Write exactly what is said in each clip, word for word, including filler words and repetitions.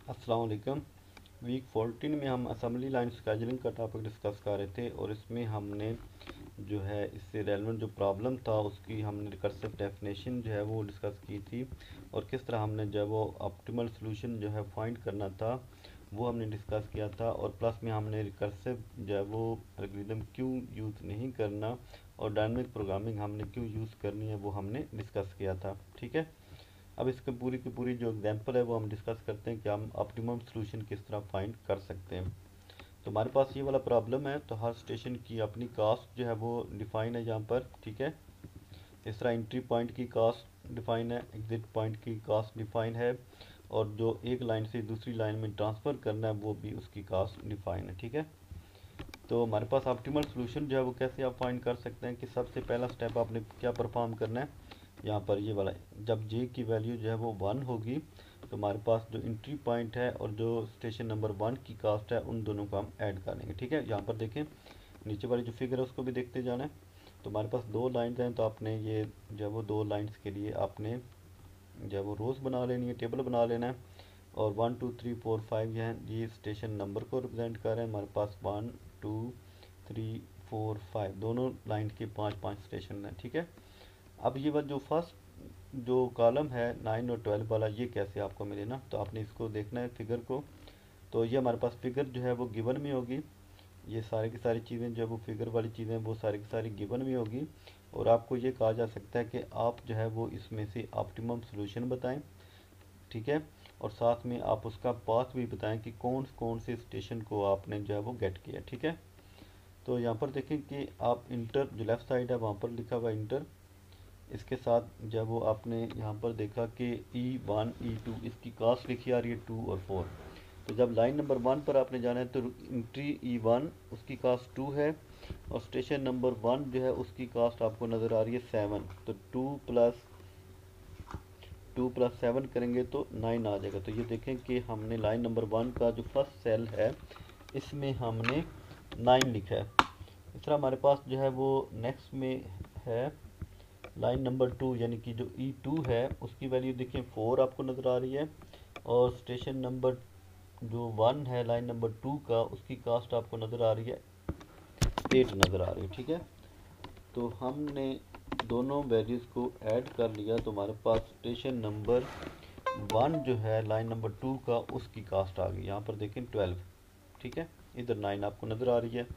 अस्सलाम वालेकुम। Week fourteen में हम असम्बली लाइन स्केजुलिंग का टॉपिक डिस्कस कर रहे थे और इसमें हमने जो है इससे रेलेवेंट जो प्रॉब्लम था उसकी हमने रिकर्सिव डेफिनेशन जो है वो डिस्कस की थी और किस तरह हमने जो है वो ऑप्टिमल सोल्यूशन जो है फाइंड करना था वो हमने डिस्कस किया था। और प्लस में हमने रिकर्सिव जो है वो एल्गोरिथम क्यों यूज़ नहीं करना और डायनेमिक प्रोग्रामिंग हमने क्यों यूज़ करनी है वो हमने डिस्कस किया था। ठीक है, अब इसके पूरी की पूरी जो एग्जांपल है वो हम डिस्कस करते हैं कि हम ऑप्टिमम सॉल्यूशन किस तरह फाइंड कर सकते हैं। तो हमारे पास ये वाला प्रॉब्लम है, तो हर स्टेशन की अपनी कास्ट जो है वो डिफाइन है यहाँ पर। ठीक है, इस तरह एंट्री पॉइंट की कास्ट डिफाइन है, एग्जिट पॉइंट की कास्ट डिफाइन है और जो एक लाइन से दूसरी लाइन में ट्रांसफ़र करना है वो भी उसकी कास्ट डिफाइन है। ठीक है, तो हमारे पास ऑप्टिमल सॉल्यूशन जो है वो कैसे आप फाइंड कर सकते हैं कि सबसे पहला स्टेप आपने क्या परफॉर्म करना है। यहाँ पर ये वाला, जब जे की वैल्यू जो है वो वन होगी तो हमारे पास जो एंट्री पॉइंट है और जो स्टेशन नंबर वन की कास्ट है उन दोनों को हम ऐड कर लेंगे। ठीक है, यहाँ पर देखें नीचे वाली जो फिगर है उसको भी देखते जाना है। तो हमारे पास दो लाइन्स हैं, तो आपने ये जो है वो दो लाइन्स के लिए आपने जो है वो रोज़ बना लेनी है, टेबल बना लेना है। और one two three four five ये हैं, ये स्टेशन नंबर को रिप्रेजेंट कर रहे हैं। हमारे पास one two three four five दोनों लाइन के पाँच पाँच स्टेशन हैं। ठीक है, अब ये बात जो फर्स्ट जो कॉलम है नाइन और ट्वेल्व वाला ये कैसे आपको मिले ना, तो आपने इसको देखना है फिगर को। तो ये हमारे पास फिगर जो है वो गिवन में होगी, ये सारी की सारी चीज़ें जो है वो फिगर वाली चीज़ें वो सारी की सारी गिवन में होगी और आपको ये कहा जा सकता है कि आप जो है वो इसमें से ऑप्टिमम सॉल्यूशन बताएं। ठीक है, और साथ में आप उसका पाथ भी बताएं कि कौन कौन से स्टेशन को आपने जो है वो गेट किया। ठीक है, तो यहाँ पर देखें कि आप इंटर जो लेफ़्ट साइड है वहाँ पर लिखा हुआ इंटर, इसके साथ जब वो आपने यहाँ पर देखा कि ई वन ई टू इसकी कास्ट लिखी आ रही है टू और फोर। तो जब लाइन नंबर वन पर आपने जाना है तो इंट्री ई वन उसकी कास्ट टू है और स्टेशन नंबर वन जो है उसकी कास्ट आपको नज़र आ रही है सेवन। तो two plus two plus seven करेंगे तो नाइन आ जाएगा। तो ये देखें कि हमने लाइन नंबर वन का जो फर्स्ट सेल है इसमें हमने नाइन लिखा है। इस तरह हमारे पास जो है वो नेक्स्ट में है लाइन नंबर टू, यानी कि जो ई टू है उसकी वैल्यू देखिए फोर आपको नज़र आ रही है और स्टेशन नंबर जो वन है लाइन नंबर टू का उसकी कास्ट आपको नज़र आ रही है एट नज़र आ रही है। ठीक है, तो हमने दोनों वैल्यूज़ को ऐड कर लिया तो हमारे पास स्टेशन नंबर वन जो है लाइन नंबर टू का उसकी कास्ट आ गई। यहाँ पर देखें ट्वेल्व। ठीक है, इधर नाइन आपको नज़र आ रही है।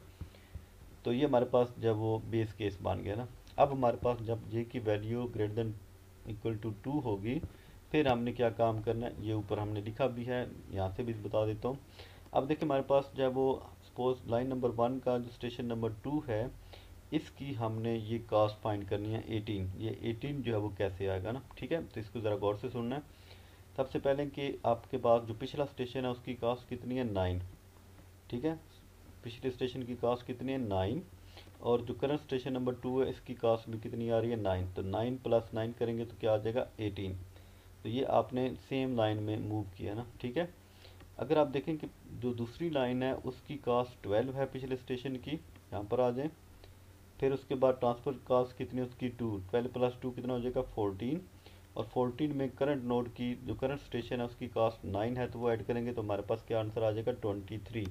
तो ये हमारे पास जब वो बेस केस बन गया ना। अब हमारे पास जब ये की value greater than equal to two होगी फिर हमने क्या काम करना है, ये ऊपर हमने लिखा भी है, यहाँ से भी बता देता हूँ। अब देखिए हमारे पास जब वो सपोज लाइन नंबर वन का जो स्टेशन नंबर टू है इसकी हमने ये कास्ट फाइंड करनी है एटीन। ये एटीन जो है वो कैसे आएगा ना। ठीक है, तो इसको ज़रा गौर से सुनना है। सबसे पहले कि आपके पास जो पिछला स्टेशन है उसकी कास्ट कितनी है, नाइन। ठीक है, पिछले स्टेशन की कास्ट कितनी है, नाइन। और जो करंट स्टेशन नंबर टू है इसकी कास्ट भी कितनी आ रही है, नाइन। तो नाइन प्लस नाइन करेंगे तो क्या आ जाएगा, एटीन। तो ये आपने सेम लाइन में मूव किया ना। ठीक है, अगर आप देखें कि जो दूसरी लाइन है उसकी कास्ट ट्वेल्व है पिछले स्टेशन की, यहाँ पर आ जाए। फिर उसके बाद ट्रांसफ़र कास्ट कितनी है उसकी, टू। ट्वेल्व प्लस टू कितना हो जाएगा, फोर्टीन। और फोर्टीन में करंट नोड की जो करंट स्टेशन है उसकी कास्ट नाइन है तो वो ऐड करेंगे तो हमारे पास क्या आंसर आ जाएगा, ट्वेंटी थ्री।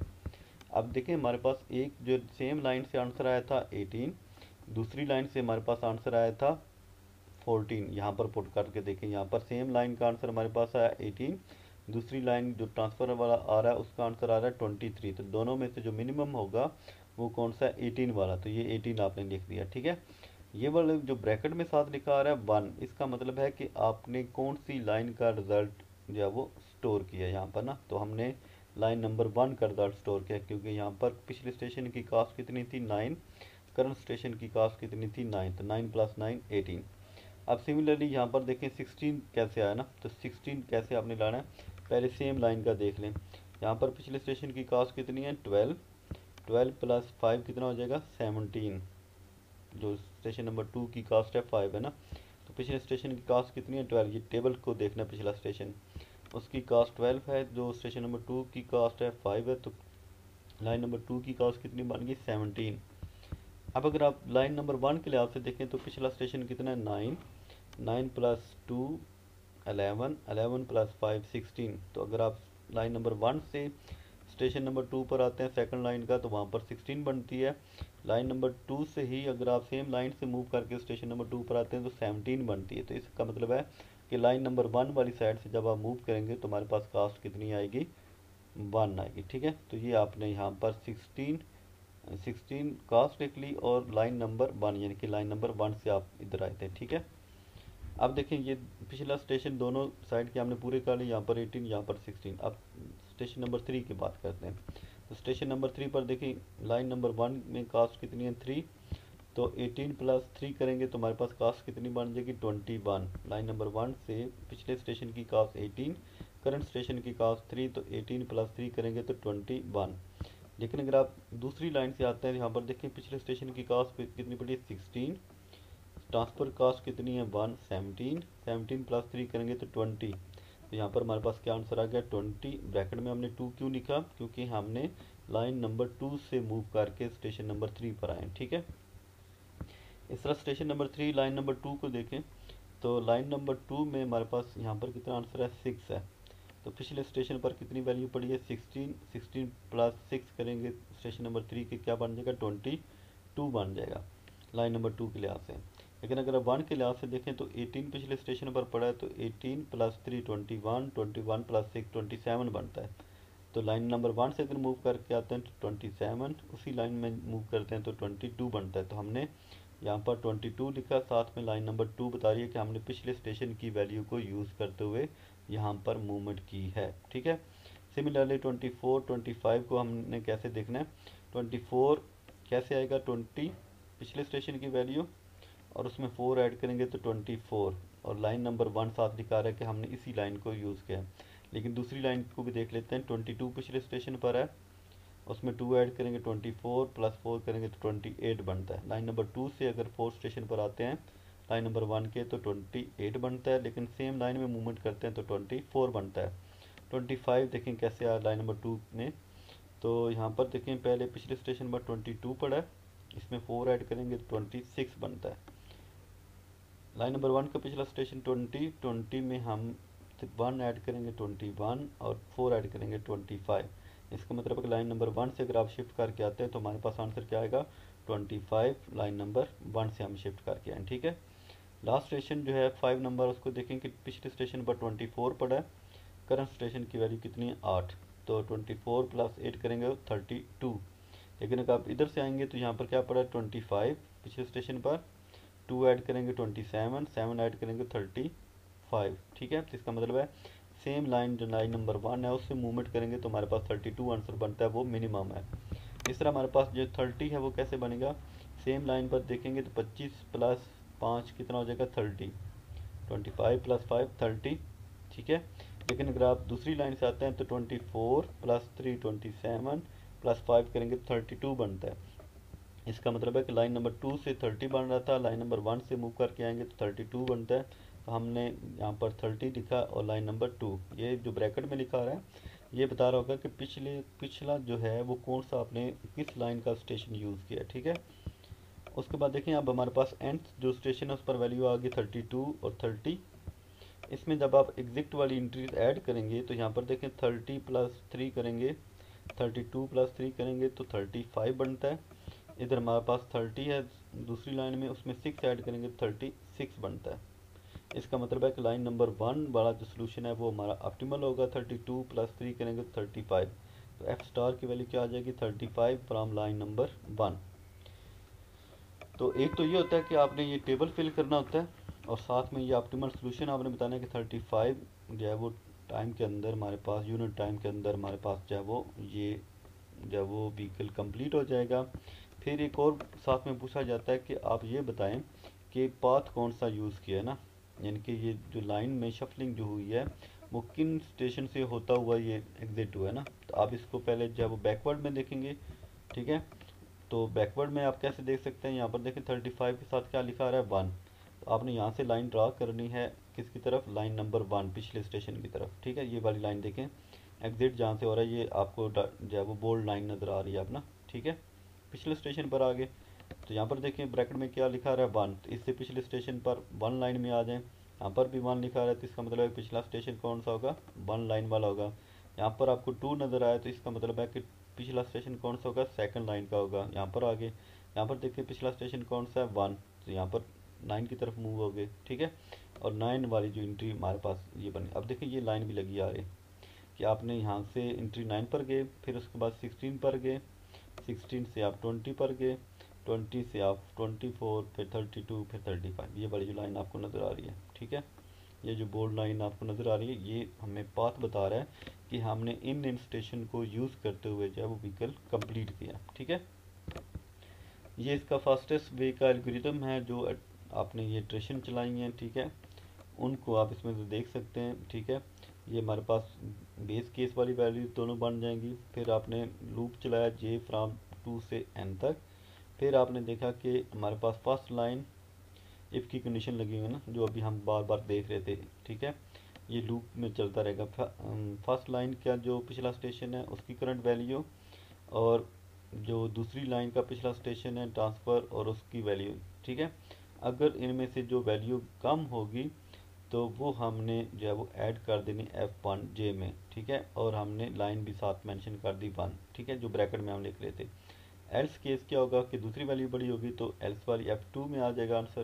अब देखें हमारे पास एक जो सेम लाइन से आंसर आया था एटीन, दूसरी लाइन से हमारे पास आंसर आया था फोर्टीन। यहाँ पर पुट करके देखें, यहाँ पर सेम लाइन का आंसर हमारे पास आया एटीन, दूसरी लाइन जो ट्रांसफ़र वाला आ रहा है उसका आंसर आ रहा है ट्वेंटी थ्री। तो दोनों में से जो मिनिमम होगा वो कौन सा, एटीन वाला। तो ये एटीन आपने लिख दिया। ठीक है, ये वाला जो ब्रैकेट में साथ लिखा आ रहा है वन, इसका मतलब है कि आपने कौन सी लाइन का रिज़ल्ट जो है वो स्टोर किया यहाँ पर ना। तो हमने लाइन नंबर वन का रिजल्ट स्टोर किया क्योंकि यहाँ पर पिछले स्टेशन की कास्ट कितनी थी, नाइन। करंट स्टेशन की कास्ट कितनी थी, नाइन। तो नाइन प्लस नाइन एटीन। अब सिमिलरली यहाँ पर देखें सिक्सटीन कैसे आया ना, तो सिक्सटीन कैसे आपने लाना है, पहले सेम लाइन का देख लें। यहाँ पर पिछले स्टेशन की कास्ट कितनी है, ट्वेल्व। ट्वेल्व प्लस फाइव कितना हो जाएगा, सेवनटीन। जो स्टेशन नंबर टू की कास्ट है फाइव है ना, तो पिछले स्टेशन की कास्ट कितनी है, ट्वेल्व। ये टेबल को देखना, पिछला स्टेशन उसकी कास्ट ट्वेल्व है, जो स्टेशन नंबर टू की कास्ट है फाइव है, तो लाइन नंबर टू की कास्ट कितनी बन गई, सेवनटीन। अब अगर आप लाइन नंबर वन के लिहाज से देखें तो पिछला स्टेशन कितना है, nine. Nine plus two eleven, eleven plus five sixteen. तो अगर आप लाइन नंबर वन से स्टेशन नंबर टू पर आते हैं सेकंड लाइन का, तो वहाँ पर सिक्सटीन बनती है। लाइन नंबर टू से ही अगर आप सेम लाइन से मूव करके स्टेशन नंबर टू पर आते हैं तो सेवनटीन बनती है। तो इसका मतलब है कि लाइन नंबर वन वाली साइड से जब आप मूव करेंगे तो हमारे पास कास्ट कितनी आएगी, वन आएगी। ठीक है, तो ये आपने यहाँ पर सिक्सटीन सिक्सटीन कास्ट लिख ली और लाइन नंबर वन यानी कि लाइन नंबर वन से आप इधर आए थे। ठीक है, अब देखें ये पिछला स्टेशन दोनों साइड के हमने पूरे कर लिए, यहाँ पर एटीन यहाँ पर सिक्सटीन। अब स्टेशन नंबर थ्री की बात करते हैं। तो स्टेशन नंबर थ्री पर देखें लाइन नंबर वन में कास्ट कितनी है, थ्री। तो एटीन प्लस थ्री करेंगे तो हमारे पास कास्ट कितनी बन जाएगी, twenty one. Line number one से पिछले स्टेशन की कास्ट एटीन, करंट स्टेशन की कास्ट थ्री, तो एटीन प्लस थ्री करेंगे तो ट्वेंटी वन। लेकिन अगर आप दूसरी लाइन से आते हैं यहाँ पर देखें पिछले स्टेशन की कास्ट कितनी पड़ी है, सिक्सटीन। ट्रांसफ़र कास्ट कितनी है, one, seventeen. Seventeen plus three करेंगे तो ट्वेंटी। तो यहाँ पर हमारे पास क्या आंसर आ गया, ट्वेंटी। ब्रैकेट में हमने टू क्यों लिखा, क्योंकि हमने लाइन नंबर टू से मूव करके स्टेशन नंबर थ्री पर आए। ठीक है, इस तरह station number three line number two को देखें तो लाइन नंबर टू में हमारे पास यहाँ पर कितना आंसर है, सिक्स है। तो पिछले स्टेशन पर कितनी वैल्यू पड़ी है, सिक्सटीन। सिक्सटीन प्लस सिक्स करेंगे स्टेशन नंबर थ्री के क्या बन जाएगा, ट्वेंटी टू बन जाएगा लाइन नंबर टू के लिहाज से। लेकिन अगर आप वन के लिहाज से देखें तो एटीन पिछले स्टेशन पर पड़ा है, तो eighteen plus three twenty one, twenty one plus six twenty seven बनता है। तो लाइन नंबर वन से अगर मूव करके आते हैं तो ट्वेंटी सेवन, उसी लाइन में मूव करते हैं तो ट्वेंटी टू बनता है। तो हमने यहाँ पर ट्वेंटी टू लिखा, साथ में लाइन नंबर टू बता रही है कि हमने पिछले स्टेशन की वैल्यू को यूज़ करते हुए यहाँ पर मूवमेंट की है। ठीक है, similarly twenty four twenty five को हमने कैसे देखना है, ट्वेंटी फोर कैसे आएगा, ट्वेंटी पिछले स्टेशन की वैल्यू और उसमें फोर ऐड करेंगे तो ट्वेंटी फोर, और लाइन नंबर वन साथ दिखा रहा है कि हमने इसी लाइन को यूज़ किया है। लेकिन दूसरी लाइन को भी देख लेते हैं, ट्वेंटी टू पिछले स्टेशन पर है, उसमें टू ऐड करेंगे ट्वेंटी फोर प्लस फोर करेंगे तो ट्वेंटी एट बनता है। लाइन नंबर टू से अगर फोर्थ स्टेशन पर आते हैं लाइन नंबर वन के तो ट्वेंटी एट बनता है, लेकिन सेम लाइन में मूवमेंट करते हैं तो ट्वेंटी फोर बनता है। ट्वेंटी फाइव देखें कैसे आया लाइन नंबर टू में, तो यहाँ पर देखें पहले पिछले स्टेशन पर ट्वेंटी टू पड़ा है, इसमें फोर ऐड करेंगे तो ट्वेंटी सिक्स बनता है। लाइन नंबर वन का पिछला स्टेशन ट्वेंटी, ट्वेंटी में हम वन ऐड करेंगे ट्वेंटी वन और फोर ऐड करेंगे ट्वेंटी फाइव। इसका मतलब है कि लाइन नंबर वन से अगर आप शिफ्ट करके आते हैं तो हमारे पास आंसर क्या आएगा, twenty five line number one से हम शिफ्ट करके आए। ठीक है, लास्ट स्टेशन जो है फाइव नंबर, उसको देखें कि पिछले स्टेशन पर ट्वेंटी फोर पड़ा है, करंट स्टेशन की वैल्यू कितनी है, आठ। तो ट्वेंटी फोर प्लस एट करेंगे थर्टी टू। लेकिन अगर आप इधर से आएंगे तो यहाँ पर क्या पड़ा है, ट्वेंटी फाइव पिछले स्टेशन पर, टू ऐड करेंगे ट्वेंटी सेवन, सेवन ऐड करेंगे थर्टी फाइव। ठीक है, तो इसका मतलब है सेम लाइन जो लाइन नंबर वन है उससे मूवमेंट करेंगे तो हमारे पास थर्टी टू आंसर बनता है, वो मिनिमम है। इस तरह हमारे पास जो थर्टी है वो कैसे बनेगा, सेम लाइन पर देखेंगे तो पच्चीस प्लस पाँच कितना हो जाएगा, thirty. Twenty five plus five thirty. ठीक है, लेकिन अगर आप दूसरी लाइन से आते हैं तो twenty four plus three twenty seven plus five करेंगे तो थर्टी टू बनता है। इसका मतलब है कि लाइन नंबर टू से थर्टी बन रहा था, लाइन नंबर वन से मूव करके आएंगे तो थर्टी टू बनता है। तो हमने यहाँ पर थर्टी लिखा और लाइन नंबर टू, ये जो ब्रैकेट में लिखा रहा है ये बता रहा होगा कि पिछले पिछला जो है वो कौन सा आपने किस लाइन का स्टेशन यूज़ किया। ठीक है, उसके बाद देखें अब हमारे पास एंड जो स्टेशन है उस पर वैल्यू आ गई थर्टी टू और थर्टी। इसमें जब आप एग्जिट वाली एंट्रीज ऐड करेंगे तो यहाँ पर देखें थर्टी प्लस थ्री करेंगे, थर्टी टू प्लस थ्री करेंगे तो थर्टी फाइव बनता है। इधर हमारे पास थर्टी है दूसरी लाइन में, उसमें सिक्स ऐड करेंगे तो थर्टी सिक्स बनता है। इसका मतलब है कि लाइन नंबर वन वाला जो सोल्यूशन है वो हमारा ऑप्टिमल होगा, थर्टी टू प्लस थ्री करेंगे तो थर्टी फाइव। तो एफ स्टार की वैल्यू क्या आ जाएगी, thirty five from line number one. तो एक तो ये होता है कि आपने ये टेबल फिल करना होता है और साथ में ये ऑप्टिमल सोल्यूशन आपने बताना है कि थर्टी फाइव जो है वो टाइम के अंदर हमारे पास यूनिट टाइम के अंदर हमारे पास जो है वो ये जो है वो व्हीकल कंप्लीट हो जाएगा। फिर एक और साथ में पूछा जाता है कि आप ये बताएं कि पाथ कौन सा यूज़ किया है ना, यानी कि ये जो लाइन में शफलिंग जो हुई है वो किन स्टेशन से होता हुआ ये एग्जिट हुआ है ना। तो आप इसको पहले जो है वो बैकवर्ड में देखेंगे। ठीक है, तो बैकवर्ड में आप कैसे देख सकते हैं, यहाँ पर देखें थर्टी फाइव के साथ क्या लिखा आ रहा है, वन। तो आपने यहाँ से लाइन ड्रा करनी है किसकी तरफ, लाइन नंबर वन पिछले स्टेशन की तरफ। ठीक है, ये वाली लाइन देखें, एग्जिट जहाँ से हो रहा है ये आपको जो है वो बोल्ड लाइन नज़र आ रही है अपना। ठीक है, पिछले स्टेशन पर आ गए तो यहाँ पर देखें ब्रैकेट में क्या लिखा रहा है, वन। तो इससे पिछले स्टेशन पर वन लाइन में आ जाएं, यहाँ पर भी वन लिखा रहा है तो इसका मतलब है पिछला स्टेशन कौन सा होगा, वन लाइन वाला होगा। यहाँ पर आपको टू नज़र आया तो इसका मतलब है कि पिछला स्टेशन कौन सा होगा, सेकंड लाइन का होगा। यहाँ पर आगे यहाँ पर देखिए पिछला स्टेशन कौन सा है, वन, तो यहाँ पर नाइन की तरफ मूव हो गए, ठीक है। और नाइन वाली जो एंट्री हमारे पास ये बनी, अब देखिए ये लाइन भी लगी आ रही कि आपने यहाँ से एंट्री नाइन पर गए, फिर उसके बाद सिक्सटीन पर गए, सिक्सटीन से आप ट्वेंटी पर गए, ट्वेंटी से आप ट्वेंटी फोर, फिर थर्टी टू, फिर थर्टी फाइव, ये वाली जो लाइन आपको नज़र आ रही है, ठीक है। ये जो बोल्ड लाइन आपको नज़र आ रही है ये हमें पाथ बता रहा है कि हमने इन इन स्टेशन को यूज़ करते हुए जो है वो व्हीकल कंप्लीट किया, ठीक है। ये इसका फास्टेस्ट वे का एल्गोरिथम है जो आपने ये ट्रेशन चलाई हैं, ठीक है, उनको आप इसमें से देख सकते हैं, ठीक है। ये हमारे पास बेस केस वाली वैल्यू दोनों बन जाएंगी। फिर आपने लूप चलाया जे फ्राम टू से एन तक, फिर आपने देखा कि हमारे पास फर्स्ट लाइन इफ़ की कंडीशन लगी हुई है ना, जो अभी हम बार बार देख रहे थे, ठीक है। ये लूप में चलता रहेगा। फर्स्ट लाइन का जो पिछला स्टेशन है उसकी करंट वैल्यू, और जो दूसरी लाइन का पिछला स्टेशन है ट्रांसफ़र और उसकी वैल्यू, ठीक है। अगर इनमें से जो वैल्यू कम होगी तो वो हमने जो है वो ऐड कर देनी एफ वन जे में, ठीक है। और हमने लाइन भी साथ मेंशन कर दी वन, ठीक है, जो ब्रैकेट में हम लिख रहे थे। एल्स केस क्या होगा कि दूसरी वैल्यू बड़ी होगी तो एल्स वाली एफ टू में आ जाएगा आंसर।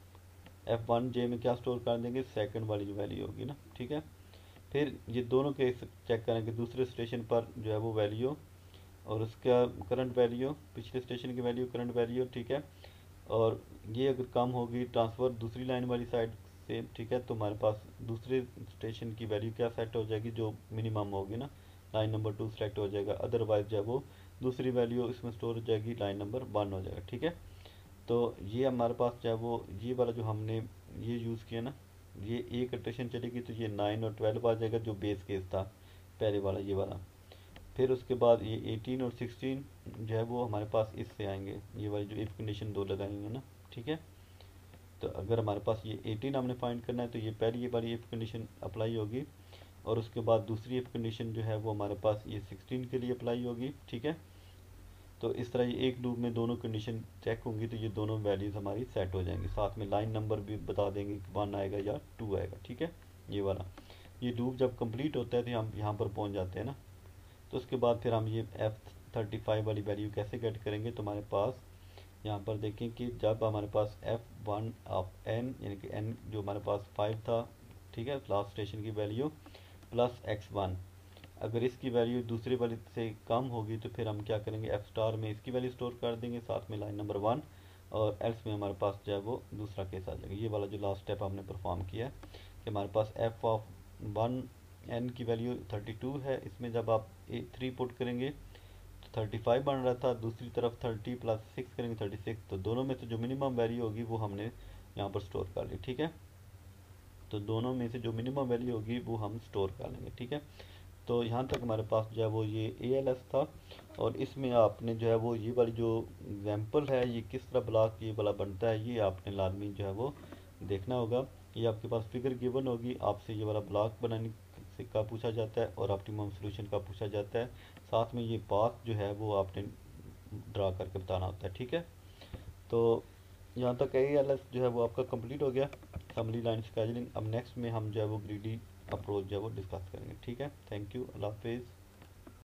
एफ वन जे में क्या स्टोर कर देंगे, सेकंड वाली जो वैल्यू होगी ना, ठीक है। फिर ये दोनों केस चेक करेंगे, दूसरे स्टेशन पर जो है वो वैल्यू और उसका करंट वैल्यू, पिछले स्टेशन की वैल्यू करंट वैल्यू, ठीक है। और ये अगर कम होगी ट्रांसफ़र दूसरी लाइन वाली साइड से, ठीक है, तो हमारे पास दूसरे स्टेशन की वैल्यू क्या सेट हो जाएगी, जो मिनिमम होगी ना, लाइन नंबर टू सेलेक्ट हो जाएगा। अदरवाइज जो है वो दूसरी वैल्यू इसमें स्टोर हो जाएगी, लाइन नंबर वन हो जाएगा, ठीक है। तो ये हमारे पास जो है वो ये वाला जो हमने ये यूज़ किया ना, ये एक इटरेशन चलेगी तो ये नाइन और ट्वेल्व आ जाएगा जो बेस केस था पहले वाला, ये वाला। फिर उसके बाद ये एटीन और सिक्सटीन जो है वो हमारे पास इससे आएंगे, ये वाली जो इफ़ कंडीशन दो लगाएंगे ना, ठीक है। तो अगर हमारे पास ये एटीन हमने फाइंड करना है तो ये पहली ये वाली इफ़ कंडीशन अप्लाई होगी, और उसके बाद दूसरी इफ़ कंडीशन जो है वो हमारे पास ये सिक्सटीन के लिए अप्लाई होगी, ठीक है। तो इस तरह ये एक लूप में दोनों कंडीशन चेक होंगी तो ये दोनों वैल्यूज़ हमारी सेट हो जाएंगी। साथ में लाइन नंबर भी बता देंगे कि वन आएगा या टू आएगा, ठीक है, ये वाला। ये लूप जब कंप्लीट होता है तो हम यहाँ पर पहुँच जाते हैं ना, तो उसके बाद फिर हम ये एफ थर्टी फाइव वाली वैल्यू कैसे गेट करेंगे। तो हमारे पास यहाँ पर देखें कि जब हमारे पास एफ वन ऑफ एन, यानी कि एन जो हमारे पास फाइव था, ठीक है, लास्ट स्टेशन की वैल्यू प्लस एक्स वन, अगर इसकी वैल्यू दूसरे वाले से कम होगी तो फिर हम क्या करेंगे, एफ स्टार में इसकी वैल्यू स्टोर कर देंगे, साथ में लाइन नंबर वन, और एल्स में हमारे पास जो है वो दूसरा केस आ जाएगा। ये वाला जो लास्ट स्टेप हमने परफॉर्म किया है कि हमारे पास एफ ऑफ वन एन की वैल्यू थर्टी टू है, इसमें जब आप ए थ्री पुट करेंगे तो थर्टी फाइव बन रहा था, दूसरी तरफ थर्टी प्लस सिक्स करेंगे थर्टी सिक्स, तो दोनों में से जो मिनिमम वैल्यू होगी वो हमने यहाँ पर स्टोर कर ली, ठीक है। तो दोनों में से जो मिनिमम वैल्यू होगी वो हम स्टोर कर लेंगे, ठीक है। तो यहाँ तक हमारे पास जो है वो ये ए एल एस था, और इसमें आपने जो है वो ये वाली जो एग्जाम्पल है ये किस तरह ब्लॉक ये वाला बनता है ये आपने लाजमी जो है वो देखना होगा। ये आपके पास फिगर गिवन होगी, आपसे ये वाला ब्लॉक बनाने से का पूछा जाता है और ऑप्टिमम सोल्यूशन का पूछा जाता है, साथ में ये पाथ जो है वो आपने ड्रा करके बताना होता है, ठीक है। तो यहाँ तक ए एल एस जो है वो आपका कंप्लीट हो गया, असेंबली लाइन स्केजुलिंग। अब नेक्स्ट में हम जो है वो ग्रीडी अप्रोच जो है वो डिस्कस करेंगे, ठीक है। थैंक यू, अल्लाह हाफिज़।